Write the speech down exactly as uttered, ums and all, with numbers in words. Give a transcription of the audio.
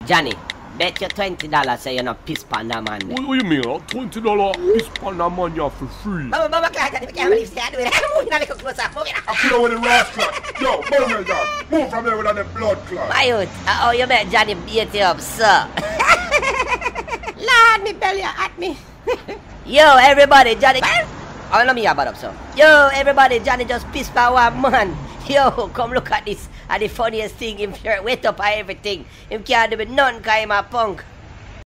Johnny, bet you twenty dollars say you're not piss pan that man. What, what you mean? Uh, twenty dollars piss pan that man you for free. Mama, mama, Johnny, we can't believe say I do it. Move in a little closer. Move in. I put on with the rust clot. Yo, move here, dog. Move from here without the blood clot. My youth, uh, oh, you met Johnny beat you up, sir. Lord, me belly at me. Yo, everybody, Johnny. Oh, let me about up, so. Yo, everybody, Johnny just pissed by one man. Yo, come look at this. And the funniest thing, him shirt wet up and everything. Him can't do with none because him a punk.